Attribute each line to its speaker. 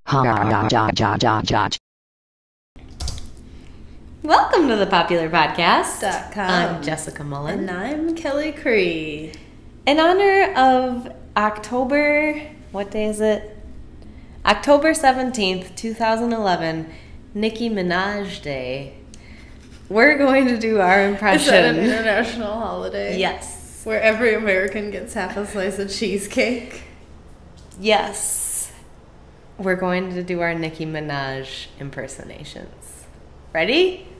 Speaker 1: Welcome to the Popular Podcast.com.
Speaker 2: I'm
Speaker 1: Jessica Mullen.
Speaker 2: And I'm Kelly Cree.
Speaker 1: In honor of October, what day is it? October 17th, 2011, Nicki Minaj Day. We're going to do our impression.
Speaker 2: Is that an international holiday?
Speaker 1: Yes.
Speaker 2: Where every American gets half a slice of cheesecake?
Speaker 1: Yes. We're going to do our Nicki Minaj impersonations. Ready?